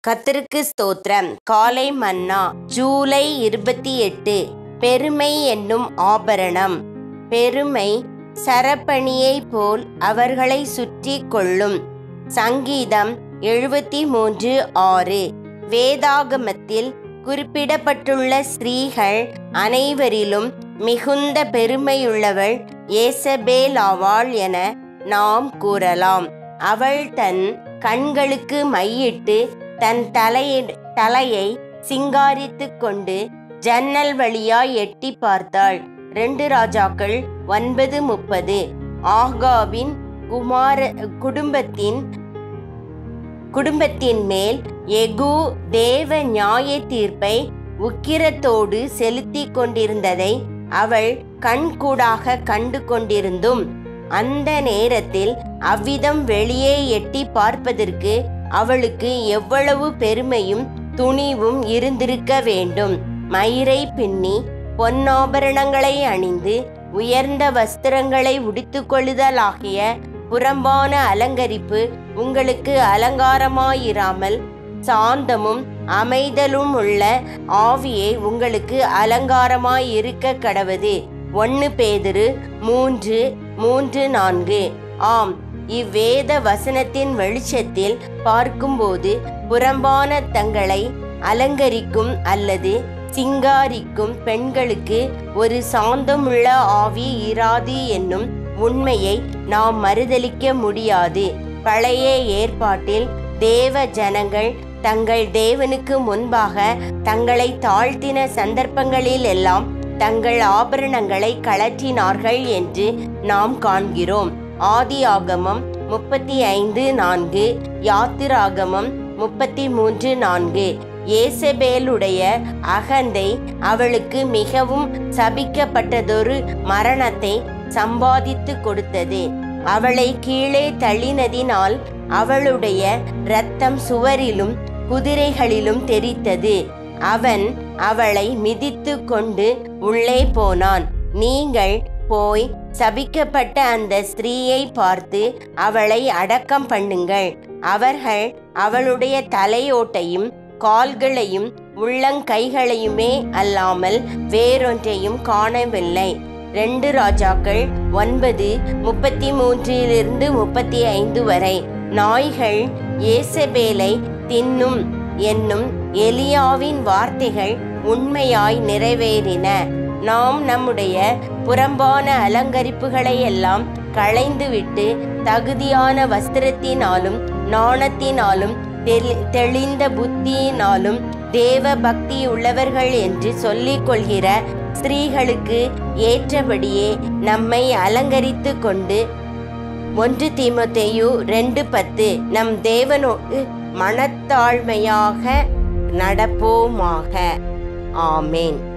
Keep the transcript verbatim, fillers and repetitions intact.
கர்த்தருக்கு ஸ்தோத்திரம். காலை மன்னா ஜூலை இருபத்தி எட்டு. பெருமை என்னும் ஆபரணம். பெருமை சரப்பணியைப் போல் அவர்களை சுற்றி கொள்ளும். சங்கீதம் எழுபத்தி மூன்று ஆறு. வேதாகமத்தில் குறிப்பிடப்பட்டுள்ள ஸ்திரீகள் அனைவரிலும் மிகுந்த பெருமையுள்ளவள் யேசபேல் ஆவாள் என நாம் கூறலாம். அவள் தன் கண்களுக்கு மையிட்டு தன் தலையை தலையை சிங்காரித்து கொண்டு ஜன்னல் வழியாய் எட்டி பார்த்தாள். ரெண்டு ராஜாக்கள் ஒன்பது முப்பது. ஆகாபின் குமார குடும்பத்தின் குடும்பத்தின் மேல் யெகூ தேவ நியாய தீர்ப்பை உக்கிரத்தோடு செலுத்தி கொண்டிருந்ததை அவள் கண்கூடாக கண்டு கொண்டிருந்தும் அந்த நேரத்தில் அவ்விதம் வெளியே எட்டி பார்ப்பதற்கு அவளுக்கு எவ்வளவு பெருமையும் துணிவும் இருந்திருக்க வேண்டும். மயிரை பின்னி பொன்னாபரணங்களை அணிந்து உயர்ந்த வஸ்திரங்களை உடுத்து கொள்ளுதலாகிய புறம்பான அலங்கரிப்பு உங்களுக்கு அலங்காரமாயிராமல் சாந்தமும் அமைதலும் உள்ள ஆவியே உங்களுக்கு அலங்காரமாயிருக்க கடவது. ஒன்று பேதுரு மூன்று மூன்று நான்கு. ஆம், இவ்வேத வசனத்தின் வெளிச்சத்தில் பார்க்கும்போது புறம்பான தங்களை அலங்கரிக்கும் அல்லது சிங்காரிக்கும் பெண்களுக்கு ஒரு சாந்தமுள்ள ஆவி இராது என்னும் உண்மையை நாம் மறுதலிக்க முடியாது. பழைய ஏற்பாட்டில் தேவ ஜனங்கள் தங்கள் தேவனுக்கு முன்பாக தங்களை தாழ்த்தின சந்தர்ப்பங்களில் எல்லாம் தங்கள் ஆபரணங்களை கழற்றினார்கள் என்று நாம் காண்கிறோம். ஆதியாகமம் முப்பத்தி ஐந்து நான்கு, யாத்திராகமம் முப்பத்தி மூன்று நான்கு. யேசபேலுடைய அகந்தை அவளுக்கு மிகவும் சபிக்கப்பட்டதொரு மரணத்தை சம்பாதித்து கொடுத்தது. அவளை கீழே தள்ளினதினால் அவளுடைய இரத்தம் சுவரிலும் குதிரைகளிலும் தெரித்தது. அவன் அவளை மிதித்து கொண்டு உள்ளே போனான். நீங்கள் போய் சபிக்கப்பட்ட அந்த ஸ்திரீயை பார்த்து அவளை அடக்கம் பண்ணுங்கள். அவர்கள் அவளுடைய தலையோட்டையும் கால்களையும் உள்ளங்கைகளையுமே அல்லாமல் வேறொன்றையும் காணவில்லை. ரெண்டு ராஜாக்கள் ஒன்பது முப்பத்தி மூன்றிலிருந்து முப்பத்தி ஐந்து வரை. நாய்கள் யேசபேலை தின்னும் என்னும் எலியாவின் வார்த்தைகள் உண்மையாய் நிறைவேறின. நாம் நம்முடைய புறம்பான அலங்கரிப்புகளை எல்லாம் களைந்துவிட்டு தகுதியான வஸ்திரத்தினாலும் நாணத்தினாலும் தெளிந்த புத்தியினாலும் தேவ பக்தி உள்ளவர்கள் என்று சொல்லிக் கொள்கிற ஸ்திரீகளுக்கு ஏற்றபடியே நம்மை அலங்கரித்து கொண்டு ஒன்று தீமோத்தேயு ரெண்டு பத்து நம் தேவனோடு மனத்தாழ்மையாக நடப்போமாக. ஆமேன்.